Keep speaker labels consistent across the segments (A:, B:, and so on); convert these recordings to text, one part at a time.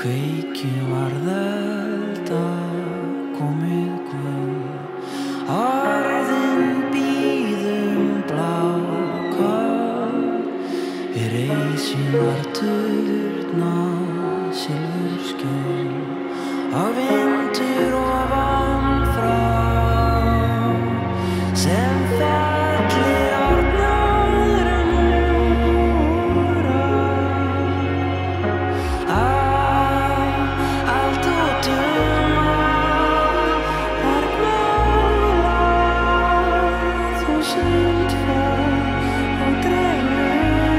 A: Kveikju varð elda komið guð, orðin bíðum blákál, við reisjum var turna silfurskjól, og vindur ofan frá sem fellir árnaðra múra. Allt útum var glóðlað, þúsund fólk og dregur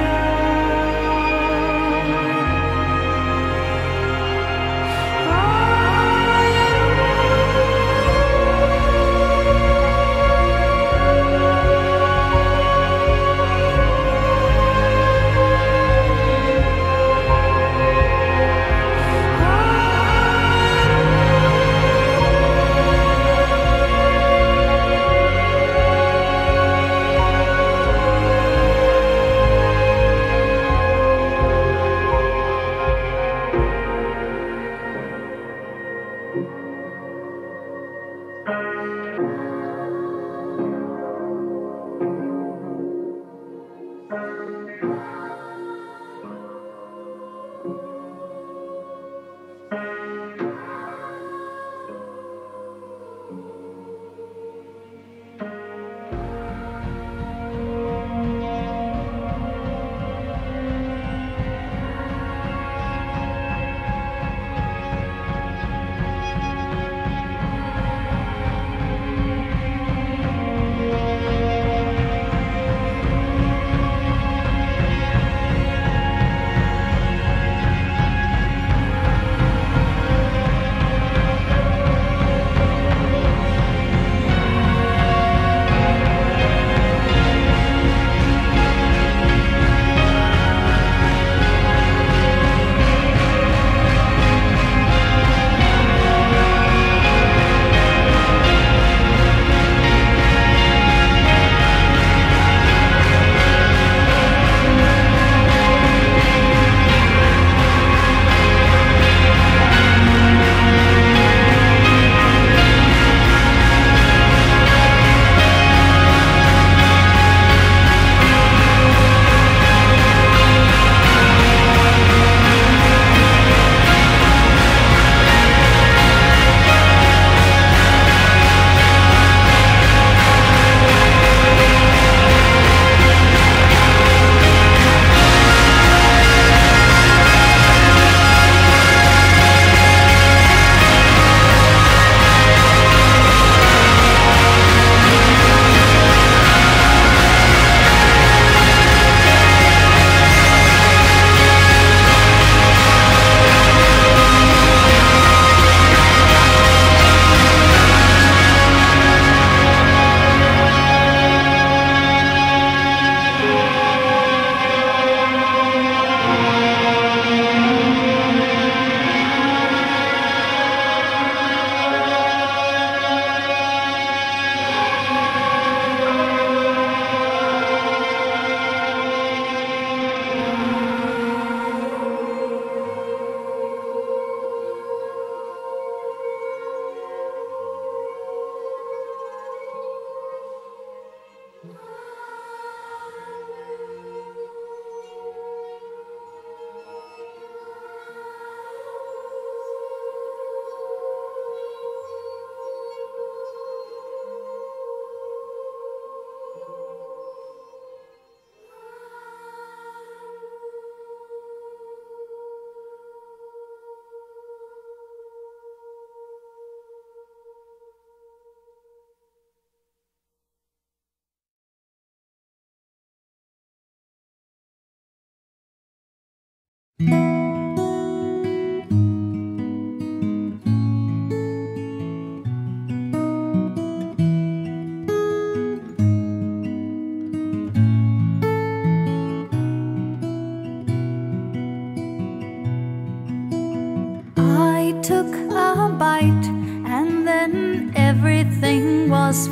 B: was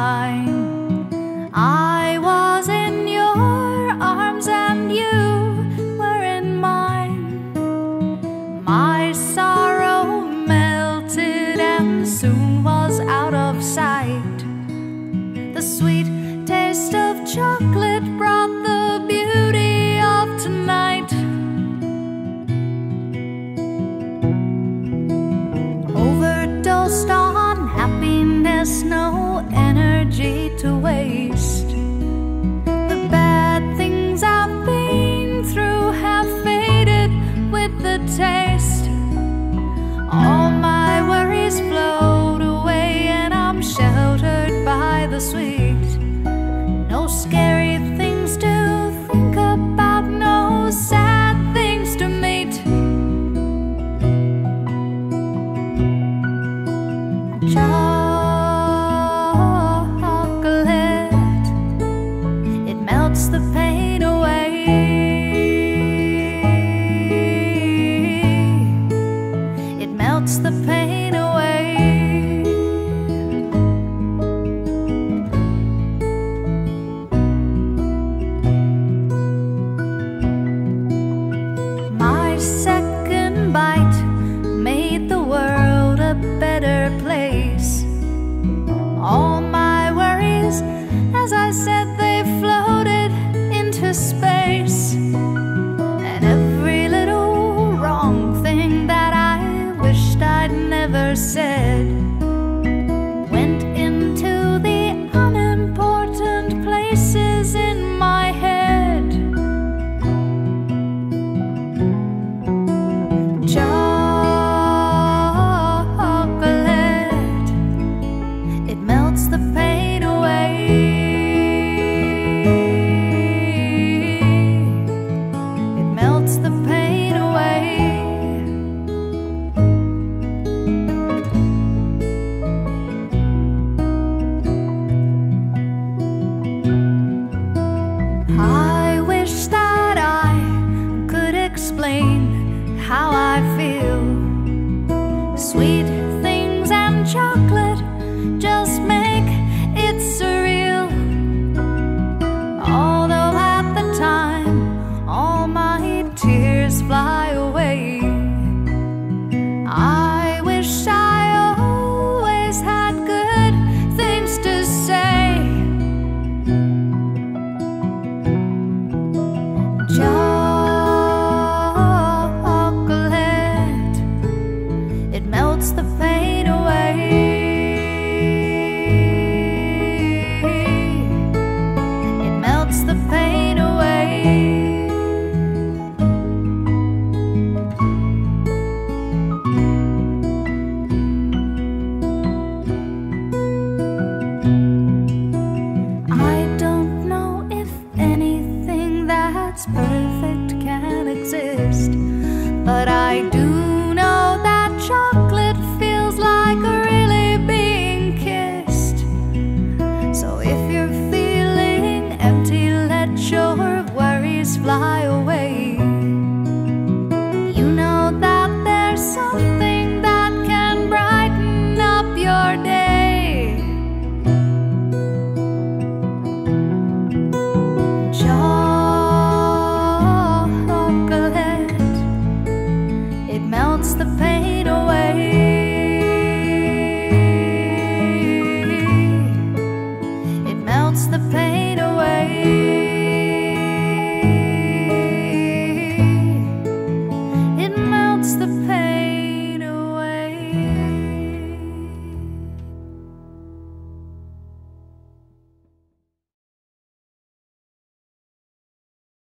B: fine. I was in your arms and you were in mine. My The sweet taste of chocolate brought the beauty of tonight. Overdosed on happiness, no energy to waste. The bad things I've been through have faded with the taste. All my worries float away and I'm sheltered by the sweet. No scary things to think about, no sad things to meet. Chocolate, it melts the pain away. It melts the pain away. My second bite made the world a better place. All my worries, as I said,